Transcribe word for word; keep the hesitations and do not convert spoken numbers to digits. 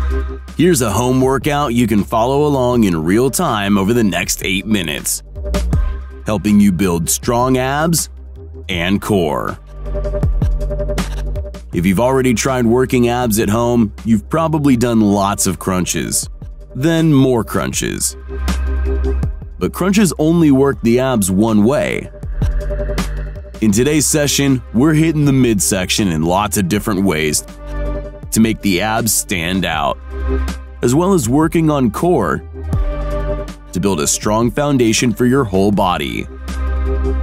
Here's a home workout you can follow along in real time over the next eight minutes, helping you build strong abs and core. If you've already tried working abs at home, you've probably done lots of crunches, then more crunches. But crunches only work the abs one way. In today's session, we're hitting the midsection in lots of different ways to make the abs stand out, as well as working on core to build a strong foundation for your whole body.